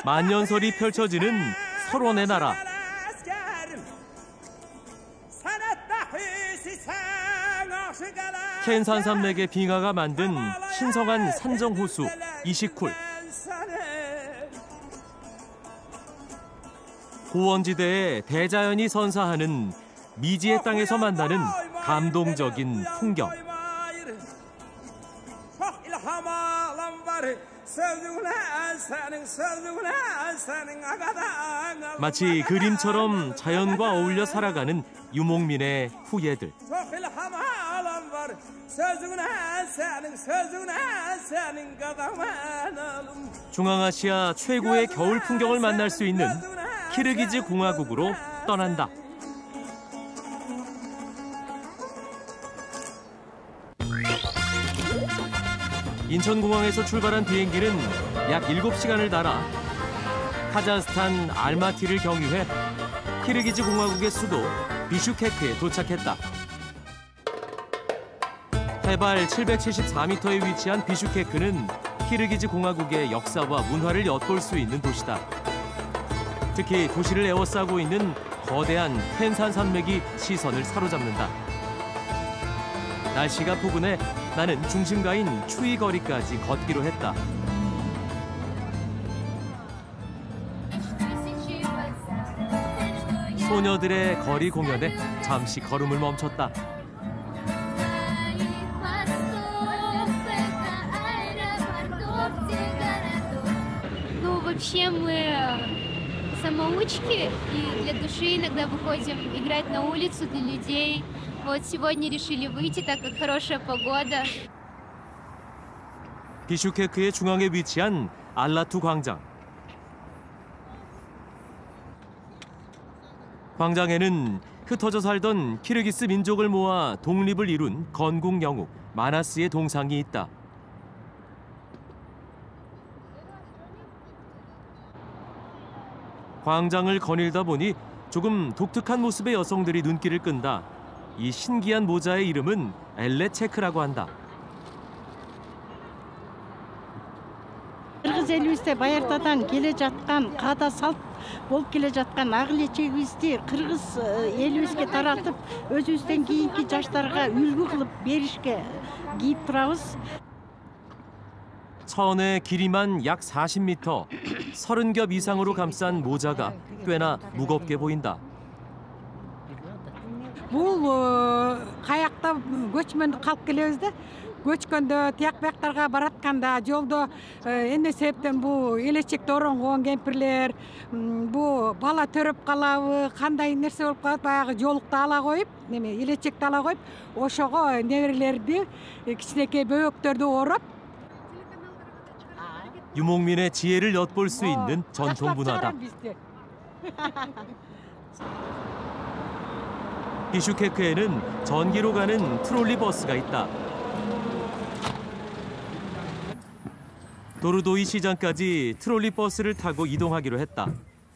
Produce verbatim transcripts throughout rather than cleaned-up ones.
만년설이 펼쳐지는 설원의 나라. 켄산산맥의 빙하가 만든 신성한 산정호수 이시쿨. 고원지대에 대자연이 선사하는 미지의 땅에서 만나는 감동적인 풍경. 마치 그림처럼 자연과 어울려 살아가는 유목민의 후예들. 중앙아시아 최고의 겨울 풍경을 만날 수 있는 키르기즈 공화국으로 떠난다. 인천공항에서 출발한 비행기는 약 일곱 시간을 날아 카자흐스탄 알마티를 경유해 키르기즈 공화국의 수도 비슈케크에 도착했다. 해발 칠백칠십사 미터에 위치한 비슈케크는 키르기즈 공화국의 역사와 문화를 엿볼 수 있는 도시다. 특히 도시를 에워싸고 있는 거대한 켄산산맥이 시선을 사로잡는다. 날씨가 포근해 나는 중심가인 추이 거리까지 걷기로 했다. 소녀들의 거리 공연에 잠시 걸음을 멈췄다. Ну, вообще мы самоучки, и для души иногда выходим играть на улицу для людей. Вот сегодня решили выйти, так как хорошая погода. 비슈케크의 중앙에 위치한 알라투 광장. 광장에는 흩어져 살던 키르기스 민족을 모아 독립을 이룬 건국 영웅 마나스의 동상이 있다. 광장을 거닐다 보니 조금 독특한 모습의 여성들이 눈길을 끈다. 이 신기한 모자의 이름은 엘레체크라고 한다. қырғыз елімізде баяғыдан келе жатқан қада салт болып келе жатқан ақ-лечегімізді қырғыз елімізге таратып өзімізден кейінгі жастарға үлгі қылып берішке киіп тұрамыз. 천의 길이만 약 사십 미터, 서른 겹 이상으로 감싼 모자가 꽤나 무겁게 보인다. бұл қаяқта көчмөнді қалып келеміз де. көчкөндө тияк бияктарга баратканда жолдо эмне себептен бул элечекте оронгон кемпирлер бул бала төрөп калабы кандай нерсе болуп калат баягы жолукту ала коюп неме элечекти ала коюп ошого неберелерди кичинекей бөбөктөрдү ороп 유목민의 지혜를 엿볼 수 있는 전통 문화다. 비슈케크에는 전기로 가는 트롤리 버스가 있다. 도르도이 시장까지 트롤리 버스를 타고 이동하기로 했다.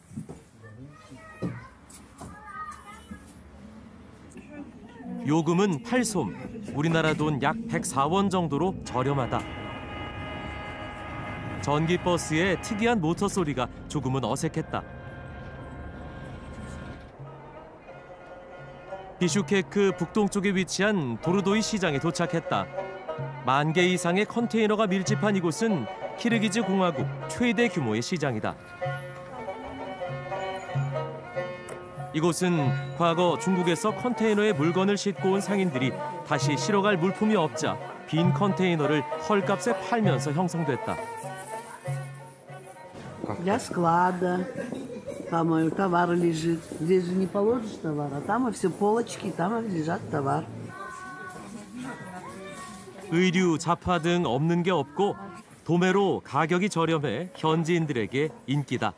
요금은 팔 솜, 우리나라 돈 약 백사 원 정도로 저렴하다. 전기 버스의 특이한 모터 소리가 조금은 어색했다. 비슈케크 북동쪽에 위치한 도르도이 시장에 도착했다. 만 개 이상의 컨테이너가 밀집한 이곳은 키르기즈 공화국 최대 규모의 시장이다. 이곳은 과거 중국에서 컨테이너에 물건을 싣고 온 상인들이 다시 실어갈 물품이 없자 빈 컨테이너를 헐값에 팔면서 형성됐다. Для склада. Там товар лежит. Здесь же не положишь товар, а там все полочки, там лежат товар. 의류, 자파 등 없는 게 없고 도매로 가격이 저렴해 현지인들에게 인기다.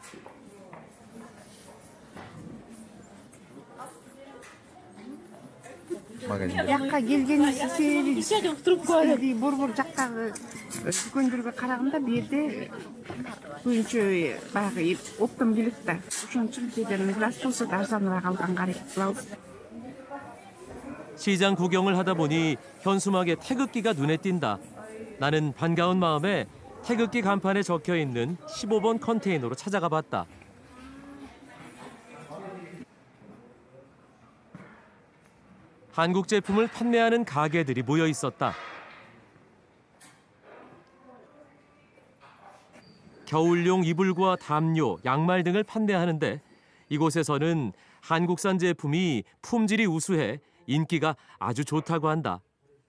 жаққа келген сүйрей бұр-бұр жақтағы дүкендерге қарағанда берде көбінше баяғы оптом келеді да. Ошон үчүн кедерimiz рас болсо да арзаныраак алганга аракет кылабыз. 시장 구경을 하다 보니 현수막의 태극기가 눈에 띈다. 나는 반가운 마음에 태극기 간판에 적혀 있는 십오 번 컨테이너로 찾아가 봤다. 한국 제품을 판매하는 가게들이 모여 있었다. 겨울용 이불과 담요, 양말 등을 판매하는데 이곳에서는 한국산 제품이 품질이 우수해 인기가 아주 좋다고 한다.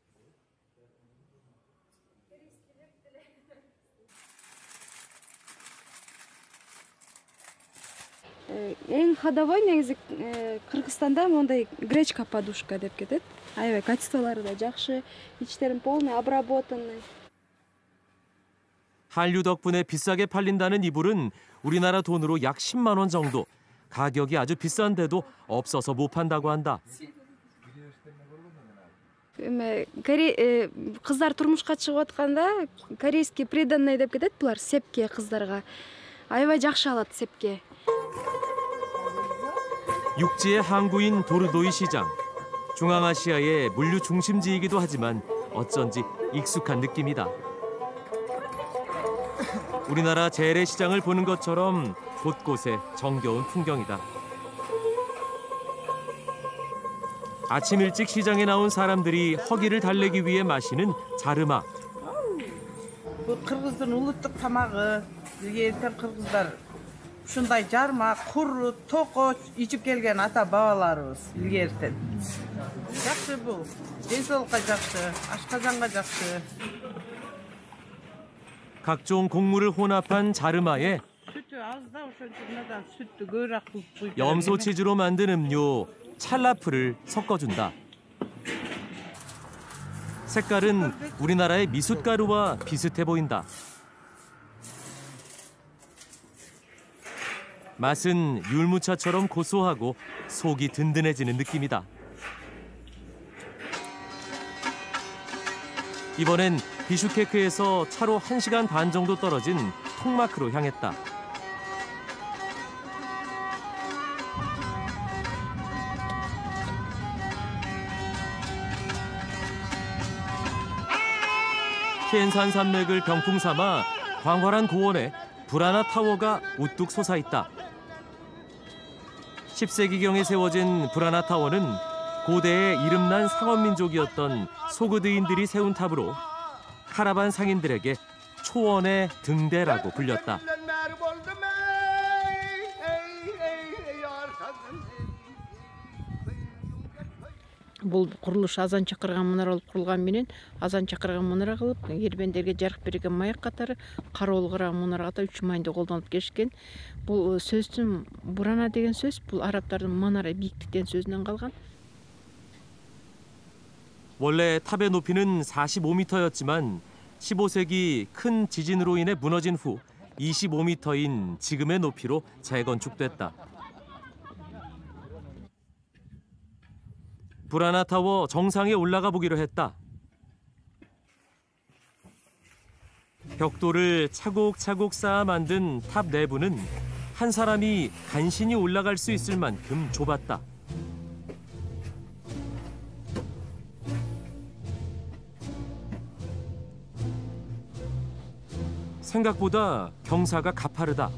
Эң ходовой негизи Кыргызстанда мондай гречка подушка деп кетет. Аябай качестволору да жакшы, ичтерин полный обработанный. 한류 덕분에 비싸게 팔린다는 이불은 우리나라 돈으로 약 십만 원 정도. 가격이 아주 비싼데도 없어서 못 판다고 한다. Эме кыздар турмушка чыгып атканда корейский приданный деп кетет булар сепке кыздарга. Аябай жакшы алат сепке. 육지의 항구인 도르도이 시장. 중앙아시아의 물류 중심지이기도 하지만 어쩐지 익숙한 느낌이다. 우리나라 재래시장을 보는 것처럼 곳곳에 정겨운 풍경이다. 아침 일찍 시장에 나온 사람들이 허기를 달래기 위해 마시는 자르마. Bu Kırgız'ın uluttuk tamağı. Erten Kırgızlar şunday jarma, kuru, tokoç içip gelgen ata babalarımız ilgerten. Жақсы bu. Денсаулыққа жақсы, ашқазанға жақсы. 각종 곡물을 혼합한 자르마에 염소 치즈로 만든 음료 찰라프를 섞어준다. 색깔은 우리나라의 미숫가루와 비슷해 보인다. 맛은 율무차처럼 고소하고 속이 든든해지는 느낌이다. 이번엔 비슈케크에서 차로 한 시간 반 정도 떨어진 톡마크로 향했다. 티엔산 산맥을 병풍 삼아 광활한 고원에 브라나 타워가 우뚝 솟아있다. 십 세기경에 세워진 브라나 타워는 고대의 이름난 상업민족이었던 소그드인들이 세운 탑으로 카라반 상인들에게 초원의 등대라고 불렸다. Бұл құрылыш азан чакырган мұнара болуп курулган менен азан чакырган мұнара кылып, эрбендерге жарык берген маяк катары кароолгураган мұнара катары үч майында колдонуп келишкен. Бул сөздүн бурана деген сөз бул арабтардын манара бийиктиктен сөзүнөн калган. 원래 탑의 높이는 사십오 미터였지만 십오 세기 큰 지진으로 인해 무너진 후 이십오 미터인 지금의 높이로 재건축됐다. 브라나 타워 정상에 올라가 보기로 했다. 벽돌을 차곡차곡 쌓아 만든 탑 내부는 한 사람이 간신히 올라갈 수 있을 만큼 좁았다. 생각보다 경사가 가파르다.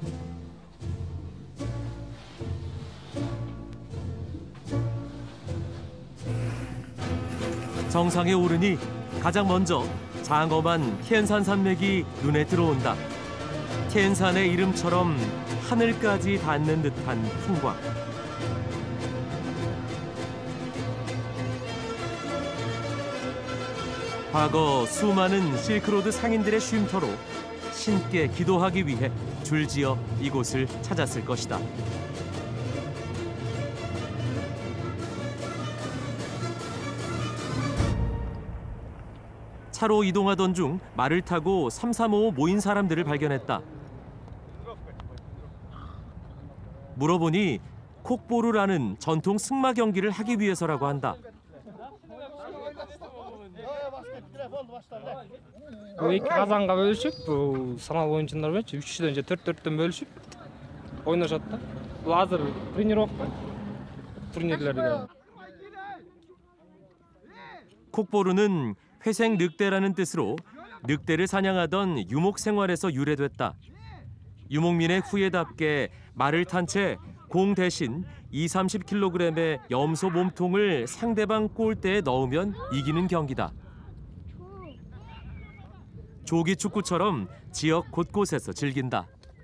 정상에 오르니 가장 먼저 장엄한 티엔산 산맥이 눈에 들어온다. 티엔산의 이름처럼 하늘까지 닿는 듯한 풍광. 과거 수많은 실크로드 상인들의 쉼터로 신께 기도하기 위해 줄지어 이곳을 찾았을 것이다. 차로 이동하던 중 말을 타고 삼삼오오 모인 사람들을 발견했다. 물어보니 콕보루라는 전통 승마 경기를 하기 위해서라고 한다. эки казанга бөлүшүп, бул санал оюнчулар менен үчтөн же төрт төрттөн бөлүшүп ойношот да. Бул азыр тренировка турнирлерге. 콕보루는 회색 늑대라는 뜻으로 늑대를 사냥하던 유목 생활에서 유래됐다. 유목민의 후예답게 말을 탄 채 공 대신 이삼십 킬로그램의 염소 몸통을 상대방 골대에 넣으면 이기는 경기다. 조기 축구처럼 지역 곳곳에서 즐긴다.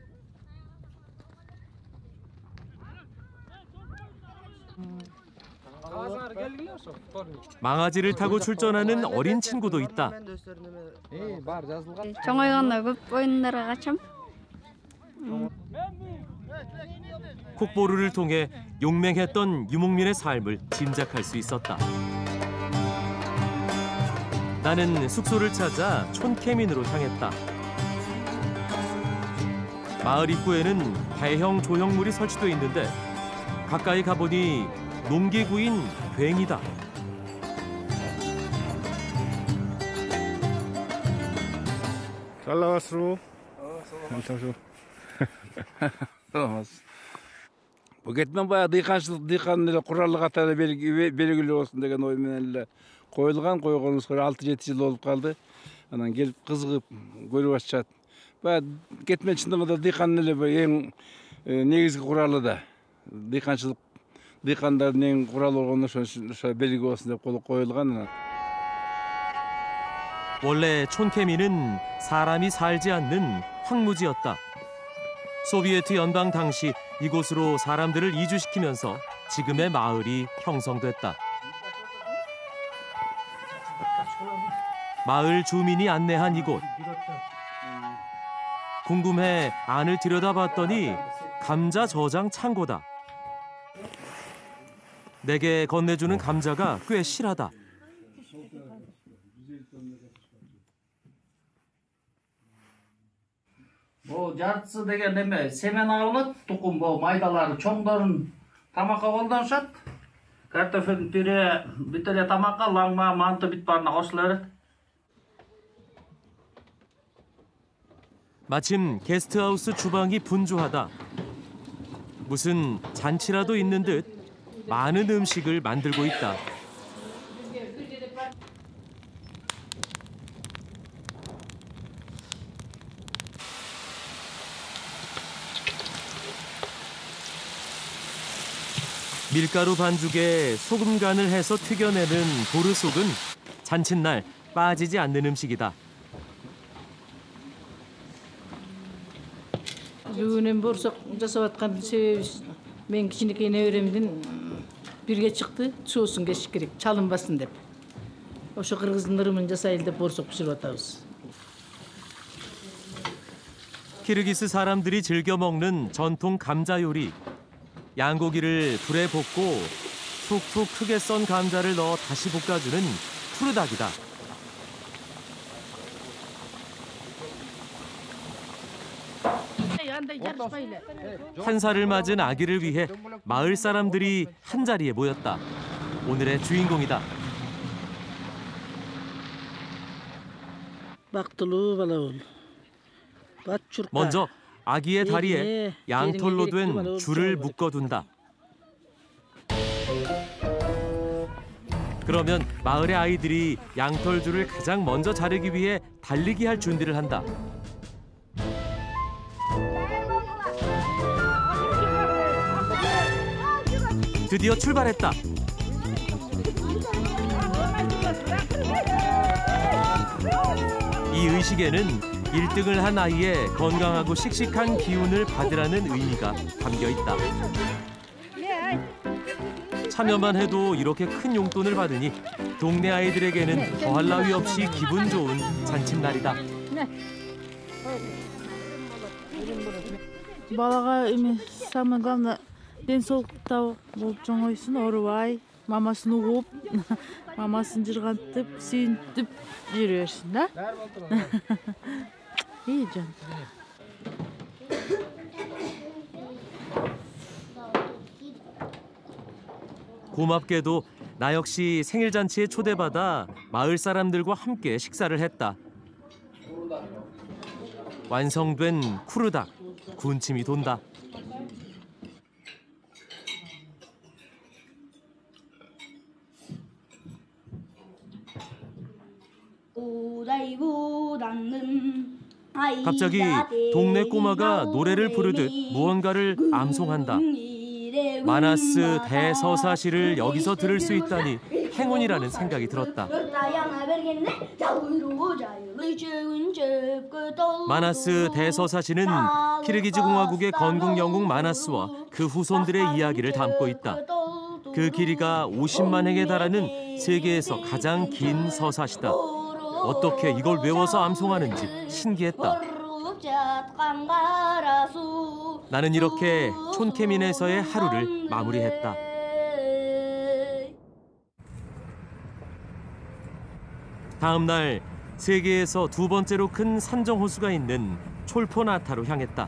망아지를 타고 출전하는 어린 친구도 있다. 정어이간나 көп ойындарға қатысам. 콕보루를 통해 용맹했던 유목민의 삶을 짐작할 수 있었다. 나는 숙소를 찾아 촌케민으로 향했다. 마을 입구에는 대형 조형물이 설치돼 있는데 가까이 가보니 농기구인 괭이다. 잘 나왔어. 괜찮소. Бөгетмен баяғы диқаншылық диқанның эле куралы катары белгилүү болсун деген ой менен эле коюлган, койгонубузга алты жети жыл болуп калды. Анан келип кызыгып көрүп атышат. Баягы кетмен чындыгында диқандын эле эң негизги куралы да. Диқанчылык диқандардын эң куралы болгону ошо белги болсун деп коюлган. 원래 촌케민은 사람이 살지 않는 황무지였다. 소비에트 연방 당시 이곳으로 사람들을 이주시키면서 지금의 마을이 형성됐다. 마을 주민이 안내한 이곳. 궁금해 안을 들여다봤더니 감자 저장 창고다. 내게 건네주는 감자가 꽤 실하다. Бұл жартысы деген неме, семен алынып, тұқым бұл майдалары чоңдарын тамаққа қолданышат. Картофелдің пюре бітеле тамаққа, лаңма, манты бит барына қосылар. 마침 게스트하우스 주방이 분주하다. 무슨 잔치라도 있는 듯 많은 음식을 만들고 있다. 밀가루 반죽에 소금 간을 해서 튀겨내는 보르속은 잔칫날 빠지지 않는 음식이다. Бүгінен борсақ жасап атқан себебі мен кішінекей нәуремден бірге шықты, сосын кешік керек, çalınбасын деп. Ошо кыргыздын ырымын жасайлы деп борсақ пішіріп атабыз. 키르기스 사람들이 즐겨 먹는 전통 감자 요리. 양고기를 불에 볶고 툭툭 크게 썬 감자를 넣어 다시 볶아주는 푸르닭이다. 한 살을 맞은 아기를 위해 마을 사람들이 한자리에 모였다. 오늘의 주인공이다. 먼저 아기의 다리에 양털로 된 줄을 묶어둔다. 그러면 마을의 아이들이 양털줄을 가장 먼저 자르기 위해 달리기 할 준비를 한다. 드디어 출발했다. 이 의식에는 일 등을 한 아이의 건강하고 씩씩한 기운을 받으라는 의미가 담겨 있다. 참여만 해도 이렇게 큰 용돈을 받으니 동네 아이들에게는 더할 나위 없이 기분 좋은 잔칫날이다. балаға эми самое главное денсаулықта болып жаңойсын орубай мамасын угуп мамасын жыргантып сүйүнтүп жүрө берсин да. 이 전. 고맙게도 나 역시 생일 잔치에 초대받아 마을 사람들과 함께 식사를 했다. 완성된 쿠르닭, 군침이 돈다. 우다이구다 갑자기 동네 꼬마가 노래를 부르듯 무언가를 암송한다. 마나스 대서사시를 여기서 들을 수 있다니 행운이라는 생각이 들었다. 마나스 대서사시는 키르기즈 공화국의 건국 영웅 마나스와 그 후손들의 이야기를 담고 있다. 그 길이가 오십만 행에 달하는 세계에서 가장 긴 서사시다. 어떻게 이걸 외워서 암송하는지 신기했다. 나는 이렇게 촌케민에서의 하루를 마무리했다. 다음 날 세계에서 두 번째로 큰 산정 호수가 있는 촐포나타로 향했다.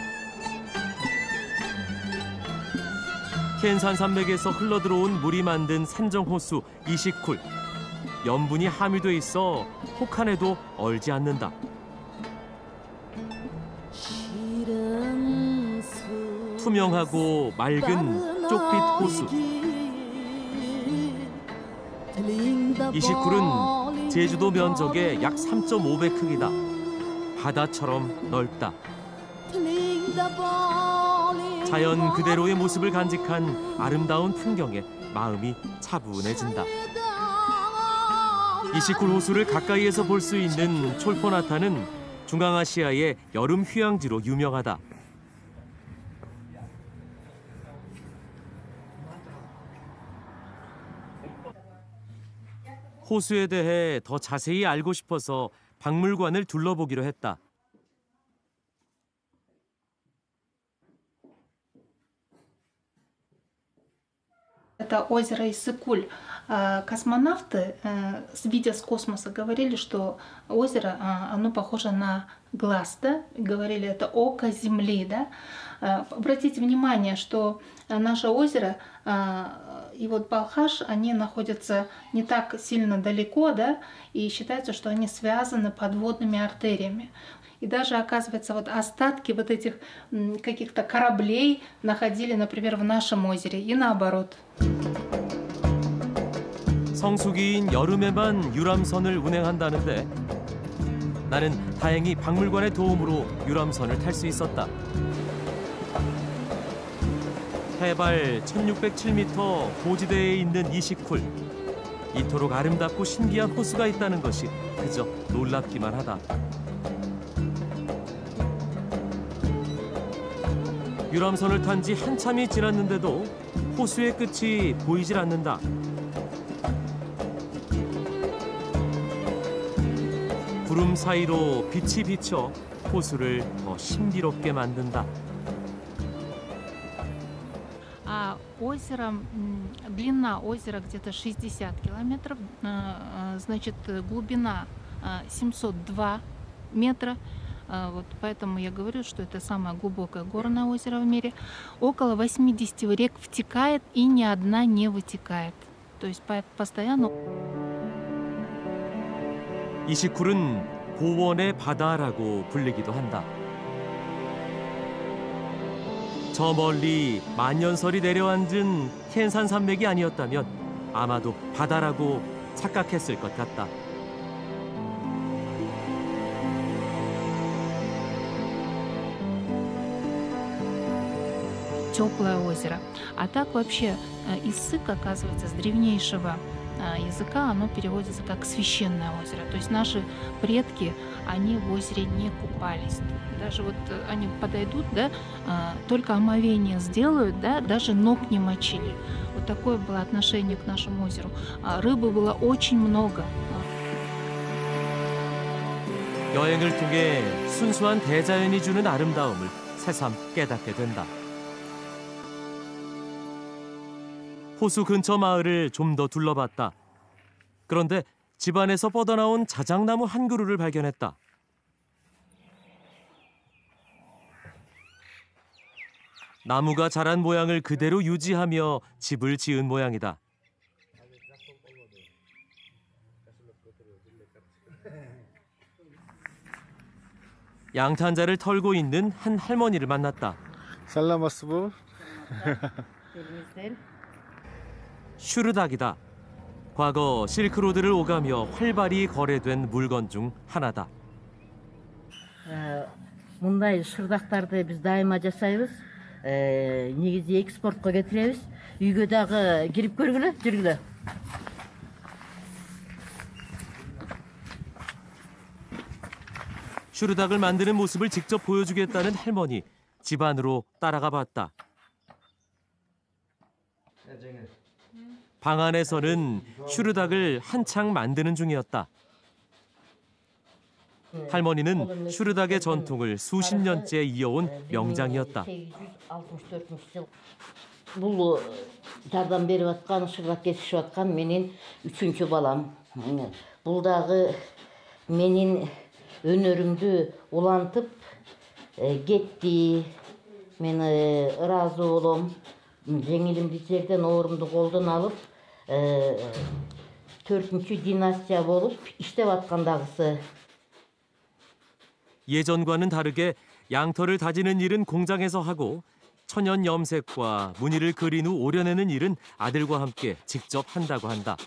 켄산 산맥에서 흘러들어온 물이 만든 산정 호수 이시쿨. 염분이 함유돼 있어 혹한에도 얼지 않는다. 투명하고 맑은 쪽빛 호수. 이시쿨은 제주도 면적의 약 삼 점 오 배 크기다. 바다처럼 넓다. 자연 그대로의 모습을 간직한 아름다운 풍경에 마음이 차분해진다. 이시쿨 호수를 가까이에서 볼 수 있는 촐포나타는 중앙아시아의 여름 휴양지로 유명하다. 호수에 대해 더 자세히 알고 싶어서 박물관을 둘러보기로 했다. Это озеро Иссык-Куль. Космонавты, видя с космоса, говорили, что озеро, оно похоже на глаз, да? Говорили, это око Земли, да? Обратите внимание, что наше озеро и вот Балхаш, они находятся не так сильно далеко, да? И считается, что они связаны подводными артериями. И даже, оказывается, вот остатки вот этих каких-то кораблей находили, например, в нашем озере, и наоборот. 성수기인 여름에만 유람선을 운행한다는데 나는 다행히 박물관의 도움으로 유람선을 탈 수 있었다. 해발 천육백칠 미터 고지대에 있는 이시쿨. 이토록 아름답고 신기한 호수가 있다는 것이 그저 놀랍기만 하다. 유람선을 탄 지 한참이 지났는데도 호수의 끝이 보이질 않는다. 구름 사이로 빛이 비쳐 호수를 더 신비롭게 만든다. А озеро, длина озера где-то шестьдесят километров, значит, глубина семьсот два метра. Вот поэтому я говорю, что это самое глубокое горное озеро в мире. Около восьмидесяти рек втекает, и ни одна не вытекает. То есть постоянно. 이시쿨은 고원의 바다라고 불리기도 한다. 저 멀리 만년설이 내려앉은 켄산 산맥이 아니었다면 아마도 바다라고 착각했을 것 같다. Теплое озеро. А так вообще Иссык, оказывается, с древнейшего языка оно переводится как священное озеро. То есть наши предки, они в озере не купались. Даже вот они подойдут, да, только омовение сделают, да, даже ног не мочили. Вот такое было отношение к нашему озеру. Рыбы было очень много. 여행을 통해 순수한 대자연이 주는 아름다움을 새삼 깨닫게 된다. 호수 근처 마을을 좀 더 둘러봤다. 그런데 집안에서 뻗어나온 자작나무 한 그루를 발견했다. 나무가 자란 모양을 그대로 유지하며 집을 지은 모양이다. 양탄자를 털고 있는 한 할머니를 만났다. 살라마스부. 슈르닥이다. 과거 실크로드를 오가며 활발히 거래된 물건 중 하나다. Мындай шырдактарды биз дайыма жасайбыз. Негизи экспортко кетиребиз. Үйгө дагы кирип көргүлө, жүргүлө. 슈르닥을 만드는 모습을 직접 보여주겠다는 할머니. 집안으로 따라가 봤다. 방 안에서는 슈르닥을 한창 만드는 중이었다. 할머니는 슈르닥의 전통을 수십 년째 이어온 명장이었다. Бул жардам берип аткан, шырдак кесишип аткан менин үчүнчү балам. Бул дагы менин өнөрүмдү улантып кетти. Мен ыраазы болом. Жеңилимди жерден, оорумду колдон алып, төртүнчү династия болуп иштеп аткандагысы. 예전과는 다르게 양털을 다지는 일은 공장에서 하고 천연 염색과 무늬를 그린 후 오려내는 일은 아들과 함께 직접 한다고 한다.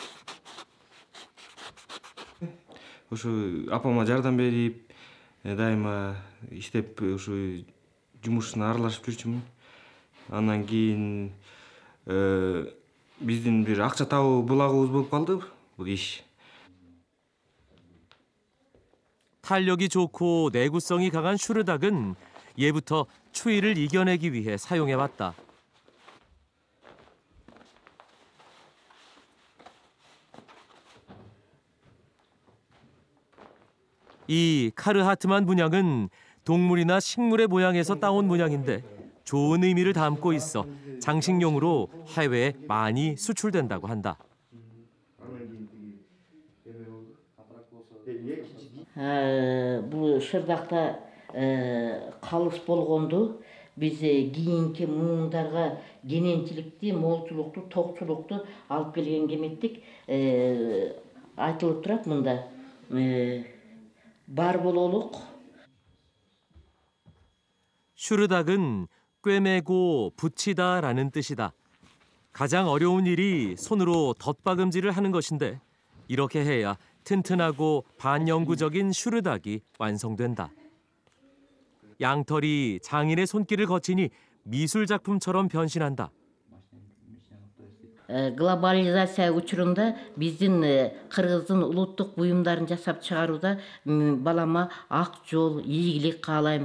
Ошо апама жардам берип, дайыма иштеп, ошо жумушуна аралашып жүрчүмүн. Андан кийин биздин бир акча табуу булагыбыз болуп калды бул иш. 탄력이 좋고 내구성이 강한 슈르닥은 예부터 추위를 이겨내기 위해 사용해왔다. 이 카르하트만 문양은 동물이나 식물의 모양에서 따온 문양인데 좋은 의미를 담고 있어 장식용으로 해외에 많이 수출된다고 한다. Бул шырдакта калыс болгонду биз кийинки муундарга кененчиликти, молчулукту, токчулукту алып келгенге эметтик. Айтылып турат мында. Бар бололук. 슈르닥은 꿰매고 붙이다라는 뜻이다. 가장 어려운 일이 손으로 덧박음질을 하는 것인데 이렇게 해야 튼튼하고 반영구적인 슈르닥이 완성된다. 양털이 장인의 손길을 거치니 미술 작품처럼 변신한다. Глобализация учурунда биздин кыргыздын улуттук буюмдарын жасап чыгарууда балама ак жол, ийгилик каалайм.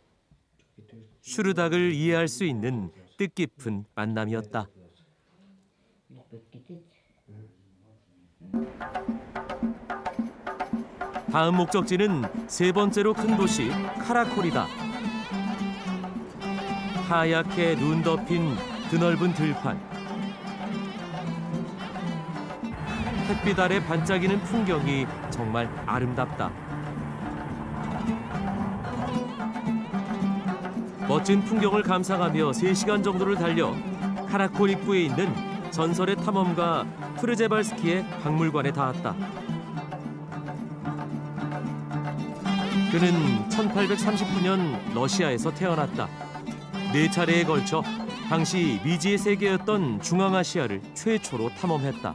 슈르닥을 이해할 수 있는 뜻깊은 만남이었다. 다음 목적지는 세 번째로 큰 도시 카라콜이다. 하얗게 눈 덮인 드넓은 들판. 햇빛 아래 반짝이는 풍경이 정말 아름답다. 멋진 풍경을 감상하며 세 시간 정도를 달려 카라콜 입구에 있는 전설의 탐험가 프르제발스키의 박물관에 닿았다. 그는 천팔백삼십구 년 러시아에서 태어났다. 네 차례에 걸쳐 당시 미지의 세계였던 중앙아시아를 최초로 탐험했다.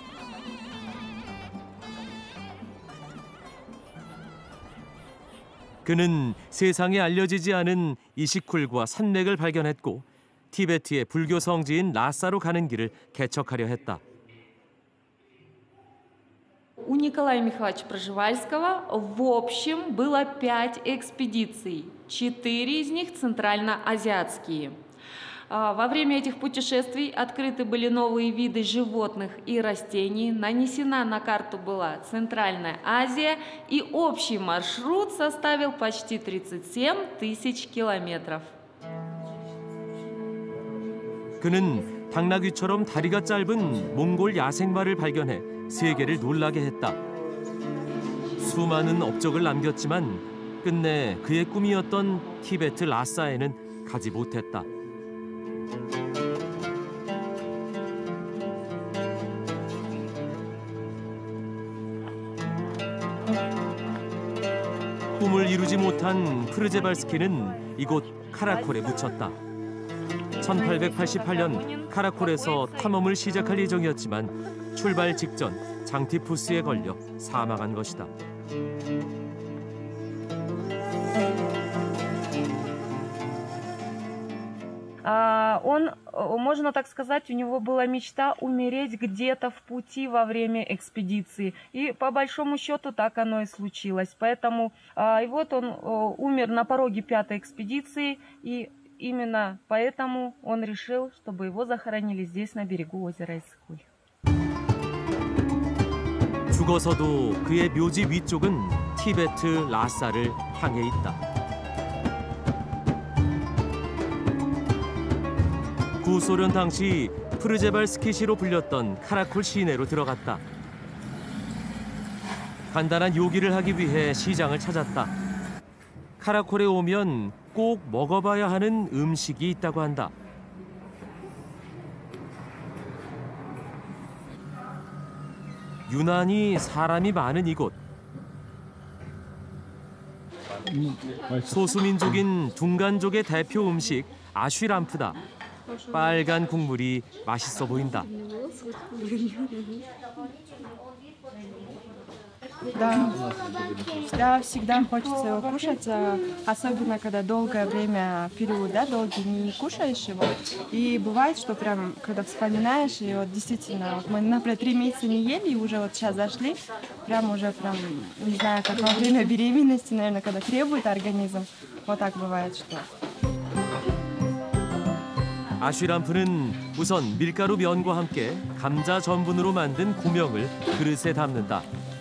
그는 세상에 알려지지 않은 이시쿨과 산맥을 발견했고 티베트의 불교 성지인 라사로 가는 길을 개척하려 했다. У Николая Михайловича Пржевальского в общем было пять экспедиций, четыре из них центральноазиатские. Во время этих путешествий открыты были новые виды животных и растений, нанесена на карту была Центральная Азия, и общий маршрут составил почти тридцать семь тысяч километров. 그는 당나귀처럼 다리가 짧은 몽골 야생마를 발견해 세계를 놀라게 했다. 수많은 업적을 남겼지만 끝내 그의 꿈이었던 티베트 라사에는 가지 못했다. 꿈을 이루지 못한 프르제발스키는 이곳 카라콜에 묻혔다. 천팔백팔십팔 년 카라콜에서 탐험을 시작할 예정이었지만 출발 직전 장티푸스에 걸려 사망한 것이다. Он, можно так сказать, у него была мечта умереть где-то в пути во время экспедиции. И по большому счету так оно и случилось. Поэтому, и вот он умер на пороге пятой экспедиции, и именно поэтому он решил, чтобы его захоронили здесь, на берегу озера Иссык-Куль. 죽어서도 그의 묘지 위쪽은 티베트 라사를 향해 있다. 구소련 당시 프르제발스키시로 불렸던 카라콜 시내로 들어갔다. 간단한 요기를 하기 위해 시장을 찾았다. 카라콜에 오면 꼭 먹어봐야 하는 음식이 있다고 한다. 유난히 사람이 많은 이곳. 소수민족인 둥간족의 대표 음식 아쉬람프다. 빨간 국물이 맛있어 보인다. Да, да, всегда хочется его кушать, особенно когда долгое время, период, да, долгий не кушаешь его. И бывает, что прям, когда вспоминаешь, и вот действительно, вот мы, например, три месяца не ели, и уже вот сейчас зашли, прям уже прям, не знаю, как во время беременности, наверное, когда требует организм, вот так бывает, что... 아쉬람프는 우선 밀가루 면과 함께 감자 전분으로 만든 고명을 그릇에 담는다.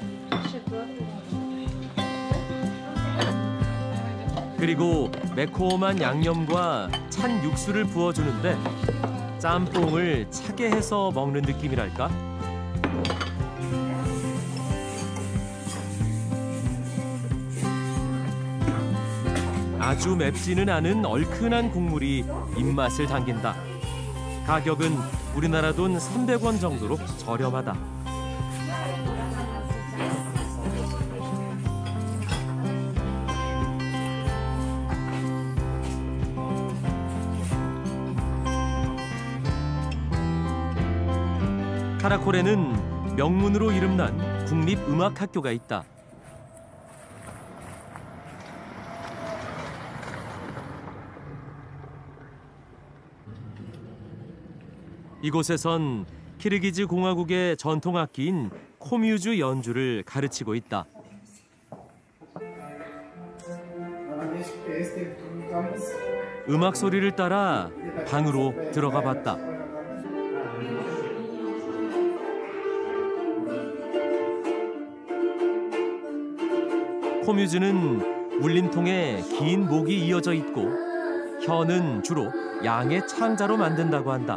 그리고 매콤한 양념과 찬 육수를 부어주는데 짬뽕을 차게 해서 먹는 느낌이랄까? 아주 맵지는 않은 얼큰한 국물이 입맛을 당긴다. 가격은 우리나라 돈 삼백 원 정도로 저렴하다. 카라콜에는 명문으로 이름난 국립음악학교가 있다. 이곳에선 키르기즈 공화국의 전통악기인 코뮤즈 연주를 가르치고 있다. 음악 소리를 따라 방으로 들어가 봤다. 코뮤즈는 울림통에 긴 목이 이어져 있고 혀는 주로 양의 창자로 만든다고 한다.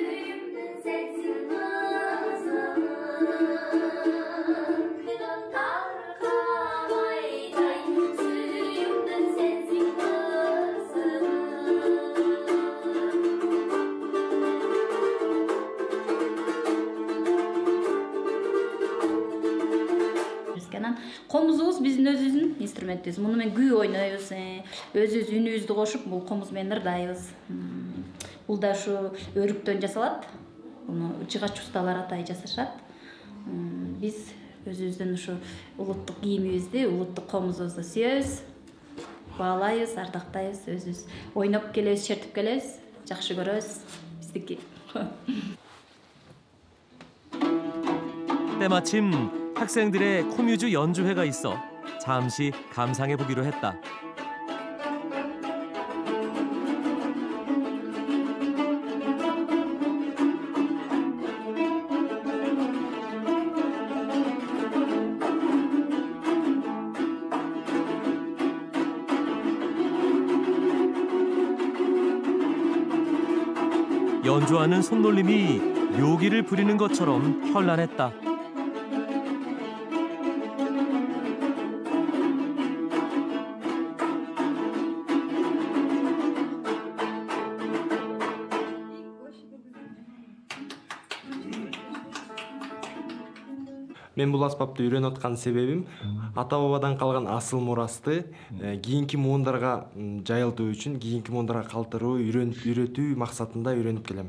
Комузубуз биздин өзүбүздүн инструментибиз. Муну менен күй ойнойбуз, өзүбүз үнүбүздү кошуп, бул комуз менен ырдайбыз. Бул да ушу өрүктөн жасалат. Муну жыгач усталар атай жасашат. Биз өзүбүздүн ушу улуттук кийимибизди, улуттук комузубузду сүйөбүз, баалайбыз, ардактайбыз, өзүбүз ойноп келебиз, чертип келебиз, жакшы көрөбүз биздики. 때마침 학생들의 코뮤즈 연주회가 있어 잠시 감상해 보기로 했다. 연주하는 손놀림이 묘기를 부리는 것처럼 현란했다. Мен бул аспапты үйрөнүп аткан себебим ата бабадан калган асыл мурасты кийинки муундарга жайылтуу үчүн, кийинки муундарга калтыруу, үйрөтүү максатында үйрөнүп келем.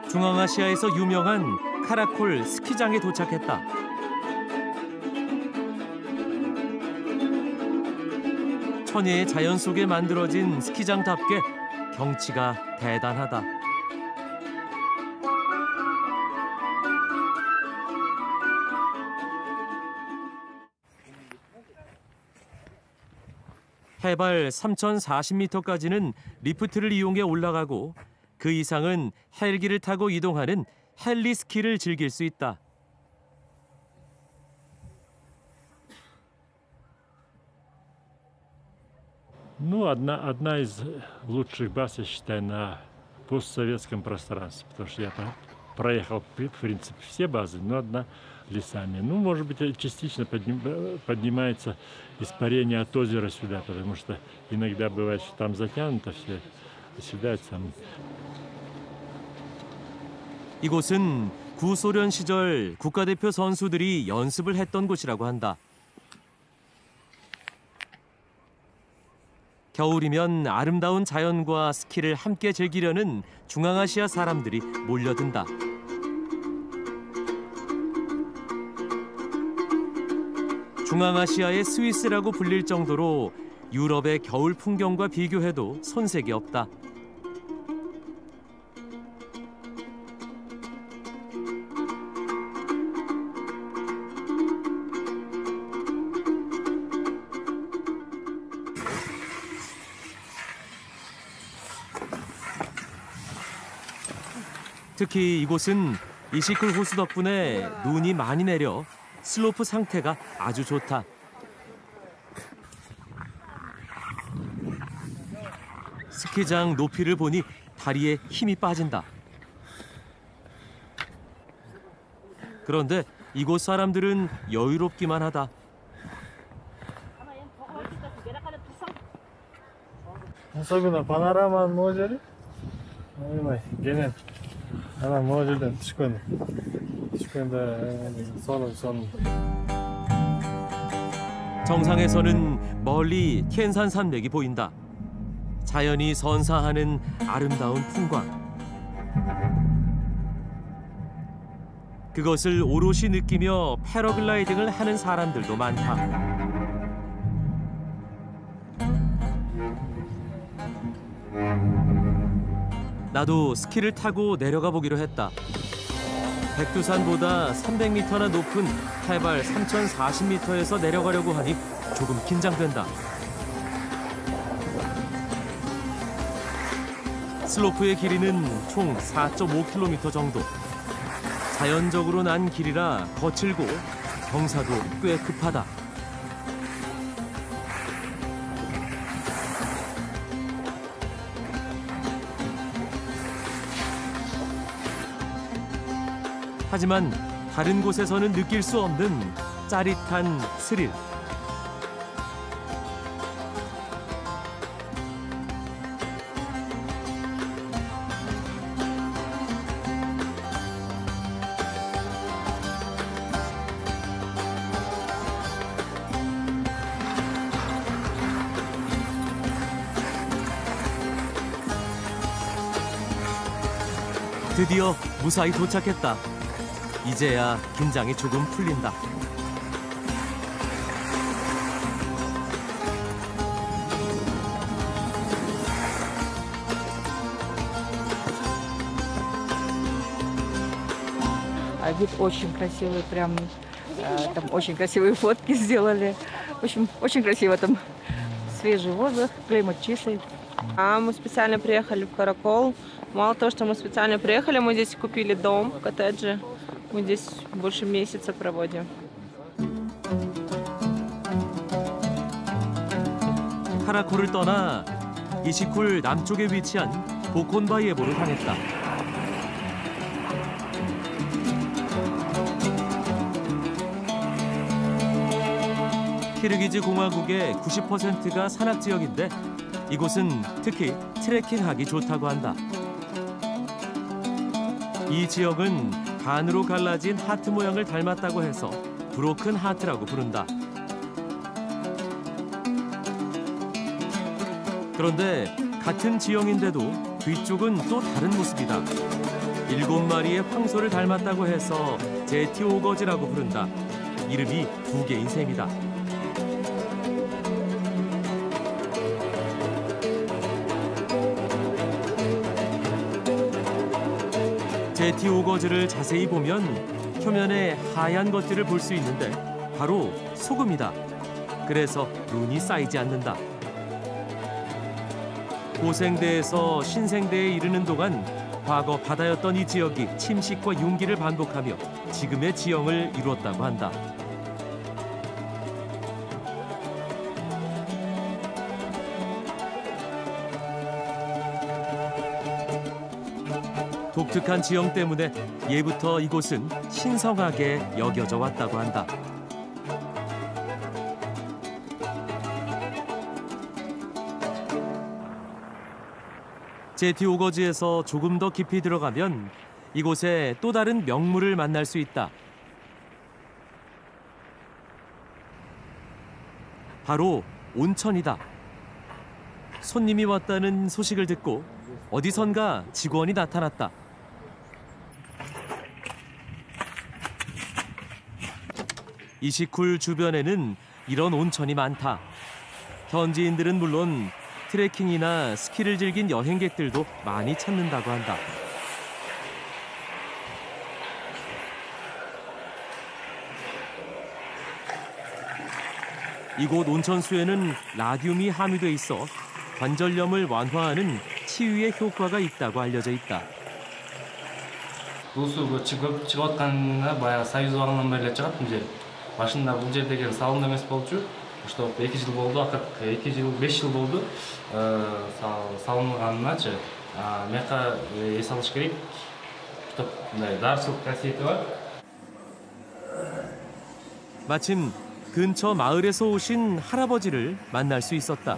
중앙아시아에서 유명한 카라콜 스키장에 도착했다. 천혜의 자연 속에 만들어진 스키장답게 경치가 대단하다. 해발 삼천사십 미터까지는 리프트를 이용해 올라가고 그 이상은 헬기를 타고 이동하는 헬리스키를 즐길 수 있다. Ну, одна, одна из лучших баз, я считаю, на постсоветском пространстве, потому что я проехал, в принципе, все базы, но одна лесами. Ну, может быть, частично подним, поднимается испарение от озера сюда, потому что иногда бывает, что там затянуто все, а сюда это сам. 이곳은 구소련 시절 국가대표 선수들이 연습을 했던 곳이라고 한다. 겨울이면 아름다운 자연과 스키를 함께 즐기려는 중앙아시아 사람들이 몰려든다. 중앙아시아의 스위스라고 불릴 정도로 유럽의 겨울 풍경과 비교해도 손색이 없다. 특히 이곳은 이시쿨 호수 덕분에 눈이 많이 내려 슬로프 상태가 아주 좋다. 스키장 높이를 보니 다리에 힘이 빠진다. 그런데 이곳 사람들은 여유롭기만 하다. Особенно панораманың озері. Оймай, генен. Ана мына жерден түшкен. түшкенде соның соның. 정상에서는 멀리 켄산 산맥이 보인다. 자연이 선사하는 아름다운 풍광. 그것을 오롯이 느끼며 패러글라이딩을 하는 사람들도 많다. 나도 스키를 타고 내려가 보기로 했다. 백두산보다 삼백 미터나 높은 해발 삼천사십 미터에서 내려가려고 하니 조금 긴장된다. 슬로프의 길이는 총 사 점 오 킬로미터 정도. 자연적으로 난 길이라 거칠고 경사도 꽤 급하다. 하지만 다른 곳에서는 느낄 수 없는 짜릿한 스릴. 드디어 무사히 도착했다. 이제야 긴장이 조금 풀린다. А вид очень красивый, прям э, там очень красивые фотки сделали. В общем, очень красиво там. Свежий воздух, климат чистый. А мы специально приехали в Каракол. Мало того, что мы специально приехали, мы здесь купили дом, коттеджи. Мы здесь больше месяца проводим. 카라콜을 떠나 이시쿨 남쪽에 위치한 보콘바이에보를 향했다. 키르기즈 공화국의 구십 퍼센트가 산악 지역인데 이곳은 특히 트레킹하기 좋다고 한다. 이 지역은 반으로 갈라진 하트 모양을 닮았다고 해서 브로큰 하트라고 부른다. 그런데 같은 지형인데도 뒤쪽은 또 다른 모습이다. 일곱 마리의 황소를 닮았다고 해서 제티오거즈라고 부른다. 이름이 두 개인 셈이다. 제티오거즈를 자세히 보면 표면에 하얀 것들을 볼 수 있는데 바로 소금이다. 그래서 눈이 쌓이지 않는다. 고생대에서 신생대에 이르는 동안 과거 바다였던 이 지역이 침식과 융기를 반복하며 지금의 지형을 이루었다고 한다. 독특한 지형 때문에 예부터 이곳은 신성하게 여겨져 왔다고 한다. 제티오거즈에서 조금 더 깊이 들어가면 이곳에 또 다른 명물을 만날 수 있다. 바로 온천이다. 손님이 왔다는 소식을 듣고 어디선가 직원이 나타났다. 이시쿨 주변에는 이런 온천이 많다. 현지인들은 물론 트레킹이나 스키를 즐긴 여행객들도 많이 찾는다고 한다. 이곳 온천수에는 라듐이 함유돼 있어 관절염을 완화하는 치유에 효과가 있다고 알려져 있다. бұл су шығып жатқанына баяғы союз уақытынан бері шығады мына жер. Башында бұл жердегі салынды емес болып жүр. Что эки жыл болду, акыркы эки жыл, беш жыл болду салынганыначы. Мека эс алыш керек. Чтоб мындай дарчылык касиети бар. 마침 근처 마을에서 오신 할아버지를 만날 수 있었다.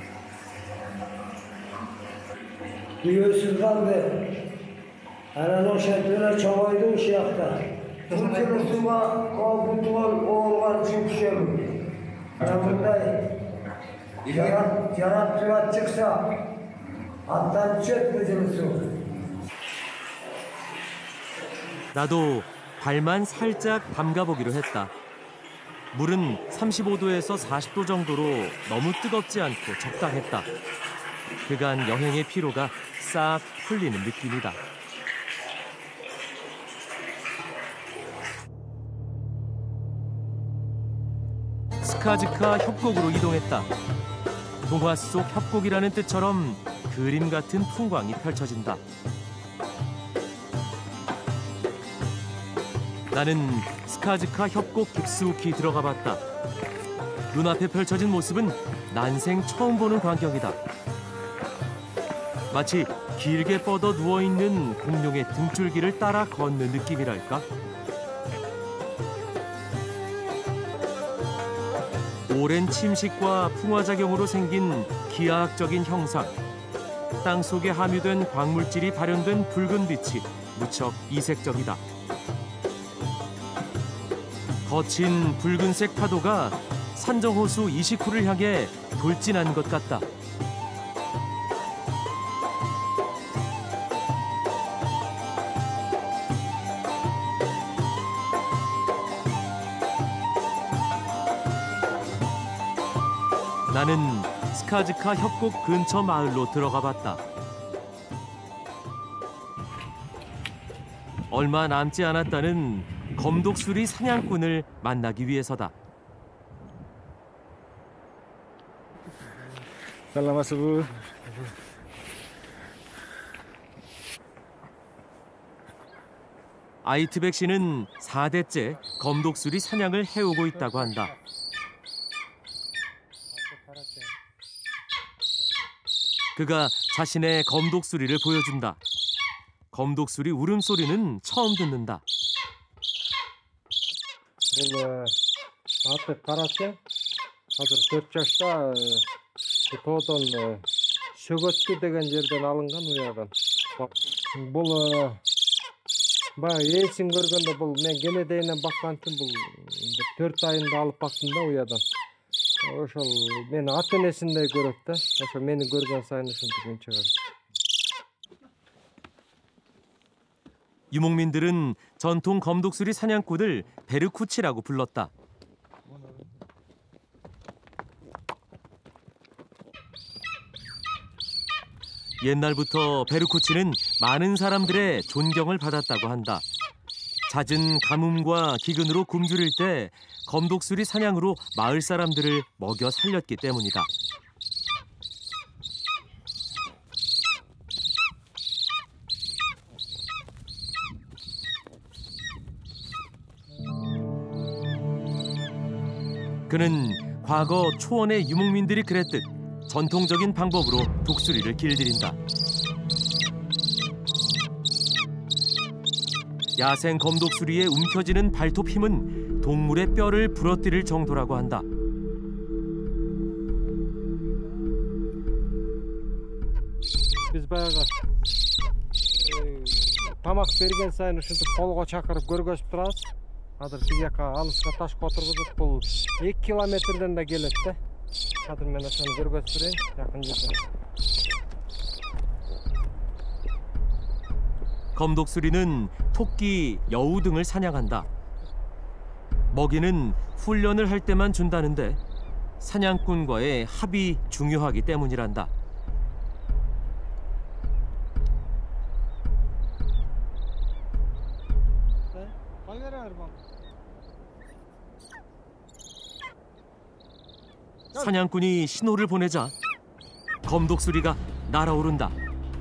Biliyorsun kaldı. Anan o şartlara çavaydı o şartta. Uçurusuma kalbuntuğun oğullar çıkışım. Aramızda yarat, yarat yarat çıksa attan çık müdürüsü. 나도 발만 살짝 담가보기로 했다. 물은 삼십오 도에서 사십 도 정도로 너무 뜨겁지 않고 적당했다. 그간 여행의 피로가 싹 풀리는 느낌이다. 스카즈카 협곡으로 이동했다. 동화 속 협곡이라는 뜻처럼 그림 같은 풍광이 펼쳐진다. 나는 스카즈카 협곡 깊숙이 들어가 봤다. 눈앞에 펼쳐진 모습은 난생 처음 보는 광경이다. 마치 길게 뻗어 누워있는 공룡의 등줄기를 따라 걷는 느낌이랄까? 오랜 침식과 풍화작용으로 생긴 기하학적인 형상. 땅 속에 함유된 광물질이 발현된 붉은 빛이 무척 이색적이다. 거친 붉은색 파도가 산정호수 이시쿠를 향해 돌진한 것 같다. 나는 스카즈카 협곡 근처 마을로 들어가 봤다. 얼마 남지 않았다는 검독수리 사냥꾼을 만나기 위해서다. 살라마스부. 아이트백 씨는 사 대째 검독수리 사냥을 해오고 있다고 한다. 그가 자신의 검독수리를 보여준다. 검독수리 울음소리는 처음 듣는다. Бұл аты қарасаң, қазір төрт жашта тоғдан Шөгөткі деген жерден алынған ұядан. Бұл есін көргенде бұл мен генедейінен баққан үшін бұл төрт айында алып бақтым да ұядан. Ошол мені ат енесіндей көреді да. Ошол мені көрген сайын ушинтип үн чыгарат. 유목민들은 전통 검독수리 사냥꾼을 베르쿠치라고 불렀다. 옛날부터 베르쿠치는 많은 사람들의 존경을 받았다고 한다. 잦은 가뭄과 기근으로 굶주릴 때 검독수리 사냥으로 마을 사람들을 먹여 살렸기 때문이다. 그는 과거 초원의 유목민들이 그랬듯 전통적인 방법으로 독수리를 길들인다. 야생 검독수리에 움켜쥐는 발톱 힘은 동물의 뼈를 부러뜨릴 정도라고 한다. Biz баягы тамак берген сайын ушинтип колго чакырып көргөзүп турабыз. Азыр тиги жака алыска ташка отургузуп бул эки километрден да келет да. Азыр мен ошону көргөзүп берейин жакын жерден. 검독수리는 토끼, 여우 등을 사냥한다. 먹이는 훈련을 할 때만 준다는데 사냥꾼과의 합이 중요하기 때문이란다. 사냥꾼이 신호를 보내자 검독수리가 날아오른다.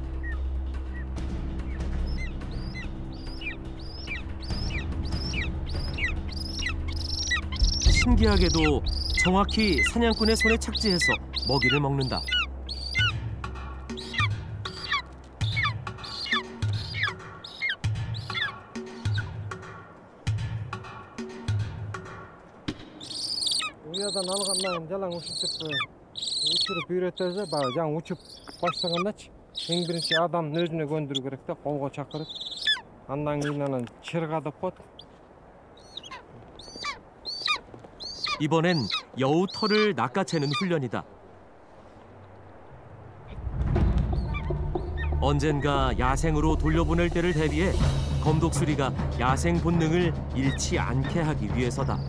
신기하게도 정확히 사냥꾼의 손에 착지해서 먹이를 먹는다. Уядан алгандан жалаң ушинтип учуруп үйрөтөбүз, баягы жаңы учуп баштагандачы эң биринчи адамдын өзүнө көндүрүү керек да, колго чакырып. Андан кийин анан чырга деп коет. 이번엔 여우 털을 낚아채는 훈련이다. 언젠가 야생으로 돌려보낼 때를 대비해 검독수리가 야생 본능을 잃지 않게 하기 위해서다.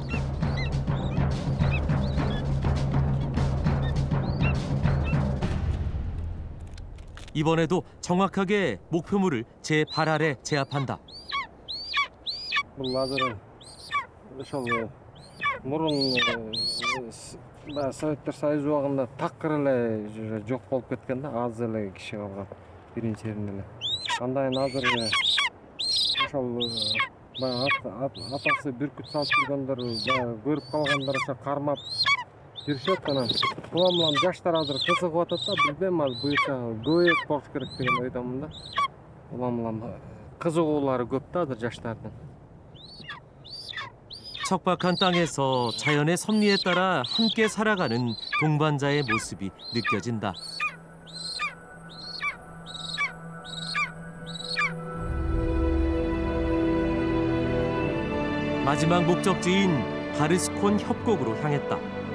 이번에도 정확하게 목표물을 제 발 아래 제압한다. Бул азыр ошол мурун Советтер Союзу убагында такыр эле жок болуп кеткен да, аз эле киши калган биринчи жеринде эле. Андан азыр ошол баягы атасы бүркүт салып жүргөндөр, баягы көрүп калгандар ошо кармап жүрүшөт. Анан улам улам жаштар азыр кызыгып атат да, билбейм, азыр буюрса көбөйөт болуш керек деген ойдомун да. Улам улам кызыгуулары көп да азыр жаштардын. 척박한 땅에서 자연의 섭리에 따라 함께 살아가는 동반자의 모습이 느껴진다. 마지막 목적지인 바르스콘 협곡으로 향했다.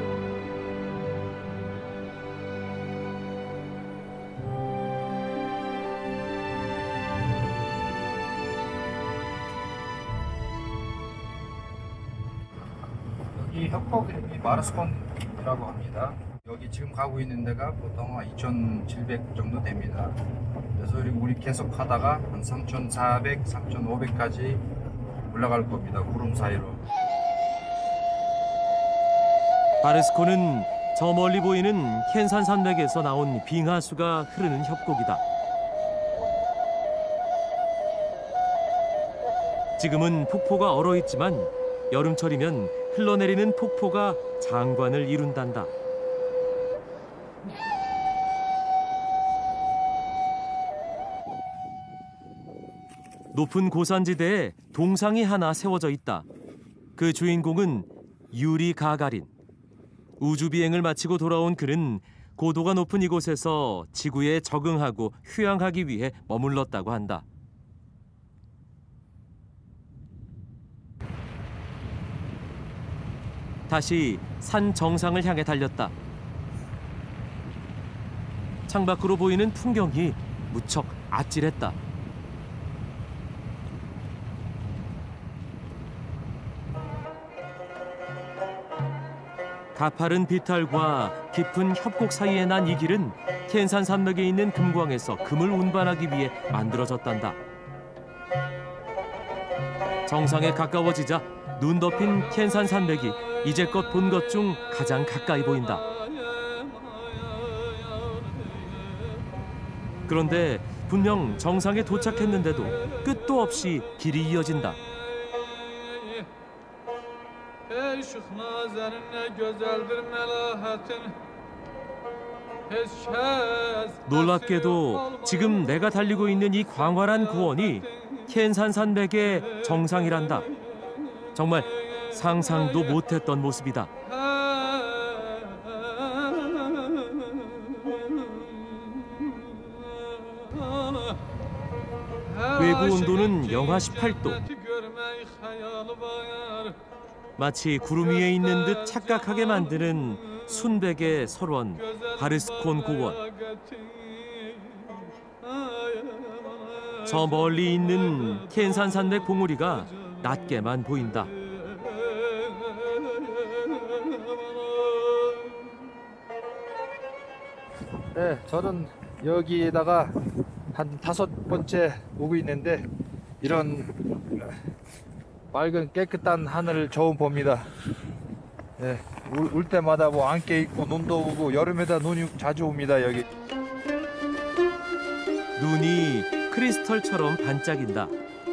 이 협곡이 바르스콘이라고 합니다. 여기 지금 가고 있는 데가 보통 이천칠백 정도 됩니다. 그래서 우리 계속 하다가 한 삼천사백, 삼천오백까지 올라갈 겁니다. 구름 사이로. 바르스콘은 저 멀리 보이는 켄산 산맥에서 나온 빙하수가 흐르는 협곡이다. 지금은 폭포가 얼어있지만 여름철이면 흘러내리는 폭포가 장관을 이룬단다. 높은 고산지대에 동상이 하나 세워져 있다. 그 주인공은 유리 가가린. 우주비행을 마치고 돌아온 그는 고도가 높은 이곳에서 지구에 적응하고 휴양하기 위해 머물렀다고 한다. 다시 산 정상을 향해 달렸다. 창밖으로 보이는 풍경이 무척 아찔했다. 가파른 비탈과 깊은 협곡 사이에 난 이 길은 켄산 산맥에 있는 금광에서 금을 운반하기 위해 만들어졌단다. 정상에 가까워지자 눈 덮인 켄산 산맥이 이제껏 본 것 중 가장 가까이 보인다. 그런데 분명 정상에 도착했는데도 끝도 없이 길이 이어진다. 놀랍게도 지금 내가 달리고 있는 이 광활한 고원이 켄산 산맥의 정상이란다. 정말 상상도 못했던 모습이다. 외부 온도는 영하 십팔 도. 마치 구름 위에 있는 듯 착각하게 만드는 순백의 설원, 바르스콘 고원. 저 멀리 있는 켄산 산맥 봉우리가 낮게만 보인다. 네, 저는 여기에다가 한 다섯 번째 오고 있는데 이런 맑은 깨끗한 하늘을 처음 봅니다. 네, 올, 올 때마다 뭐 안개 있고 눈도 오고 여름에다 눈이 자주 옵니다 여기. 눈이 크리스털처럼 반짝인다.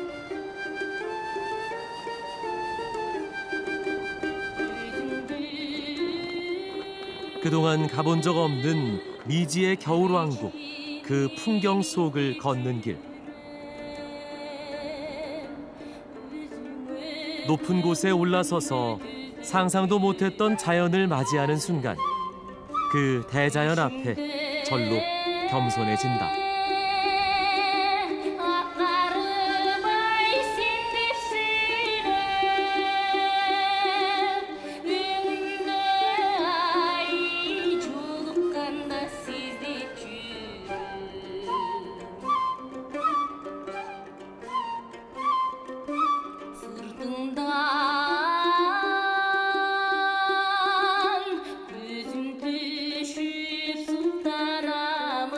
그동안 가본 적 없는 미지의 겨울왕국, 그 풍경 속을 걷는 길. 높은 곳에 올라서서 상상도 못했던 자연을 맞이하는 순간, 그 대자연 앞에 절로 겸손해진다.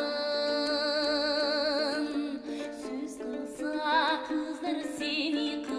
Kızlar seni